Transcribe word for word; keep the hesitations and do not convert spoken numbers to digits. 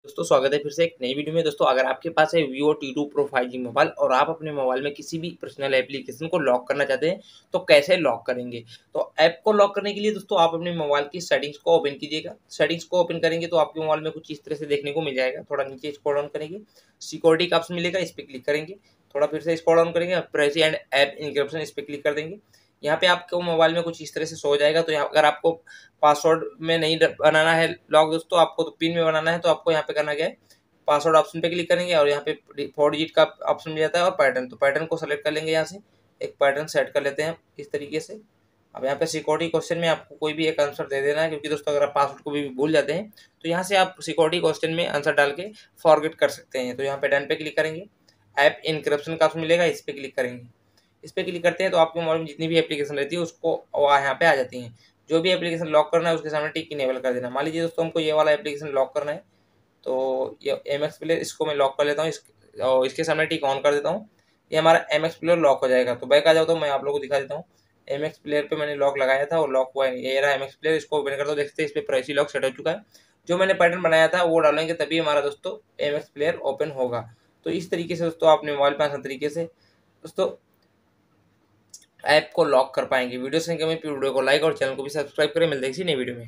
दोस्तों स्वागत है फिर से एक नई वीडियो में। दोस्तों अगर आपके पास है Vivo T two pro five G mobile और आप अपने मोबाइल में किसी भी पर्सनल एप्लीकेशन को लॉक करना चाहते हैं तो कैसे लॉक करेंगे। तो ऐप को लॉक करने के लिए दोस्तों आप अपने मोबाइल की सेटिंग्स को ओपन कीजिएगा। सेटिंग्स को ओपन करेंगे तो आपके मोबाइल में कुछ इस तरह से देखने को मिल जाएगा। थोड़ा नीचे स्क्रॉल डाउन करेंगे, सिक्योरिटी का ऑप्शन मिलेगा, इस पर क्लिक करेंगे। थोड़ा फिर से स्क्रॉल डाउन करेंगे, प्राइवेसी एंड ऐप इनक्रिप्शन इस पर क्लिक कर देंगे। यहाँ पे आपको मोबाइल में कुछ इस तरह से शो हो जाएगा। तो यहाँ अगर आपको पासवर्ड में नहीं बनाना है लॉक दोस्तों, आपको तो पिन में बनाना है, तो आपको यहाँ पे करना क्या है, पासवर्ड ऑप्शन पे क्लिक करेंगे और यहाँ पे फोर डिजिट का ऑप्शन मिल जाता है और पैटर्न, तो पैटर्न को सेलेक्ट कर लेंगे। यहाँ से एक पैटर्न सेट कर लेते हैं इस तरीके से। अब यहाँ पे सिक्योरिटी क्वेश्चन में आपको कोई भी एक आंसर दे देना है, क्योंकि दोस्तों अगर आप पासवर्ड को भी भूल जाते हैं तो यहाँ से आप सिक्योरिटी क्वेश्चन में आंसर डाल के फॉरगेट कर सकते हैं। तो यहाँ पे डन पे क्लिक करेंगे, ऐप इनक्रिप्शन का ऑप्शन मिलेगा, इस पर क्लिक करेंगे। इस पर क्लिक करते हैं तो आपके मोबाइल में जितनी भी एप्लीकेशन रहती है उसको यहाँ पे आ जाती हैं। जो भी एप्लीकेशन लॉक करना है उसके सामने टिक इनेबल कर देना। मान लीजिए दोस्तों हमको ये वाला एप्लीकेशन लॉक करना है, तो ये एम एक्स प्लेयर इसको मैं लॉक कर लेता हूँ, इस और इसके सामने टिक ऑन कर देता हूँ। ये हमारा एम एक्स प्लेयर लॉक हो जाएगा। तो बैक आ जाओ तो मैं आप लोगों को दिखा देता हूँ। एम एक्स प्लेयर पे मैंने लॉक लगाया था और लॉक हुआ है, ये रहा एम एक्स प्लेयर। इसको ओपन कर दो, देखते हैं इस पर प्राइवेसी लॉक सेट हो चुका है। जो मैंने पैटर्न बनाया था वो डालेंगे तभी हमारा दोस्तों एम एक्स प्लेयर ओपन होगा। तो इस तरीके से दोस्तों अपने मोबाइल पर आसान तरीके से दोस्तों ऐप को लॉक कर पाएंगे। वीडियो से वीडियो को लाइक और चैनल को भी सब्सक्राइब करें। मिलते हैं किसी नई वीडियो में।